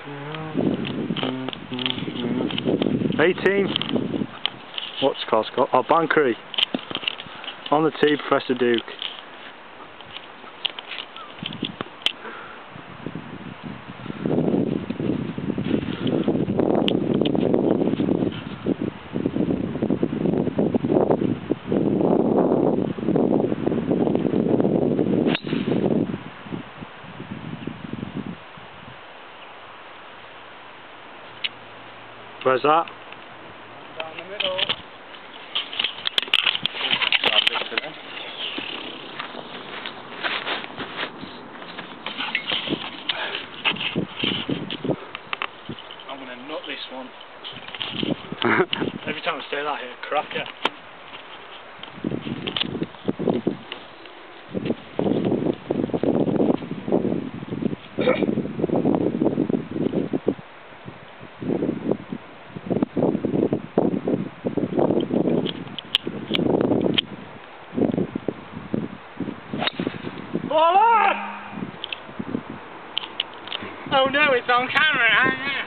18. What's the course called? Oh, Banchory. On the tee, Professor Duke. Where's that? Down the middle. I'm going to nut this one. Every time I stay that here, crack it. Oh no, it's on camera!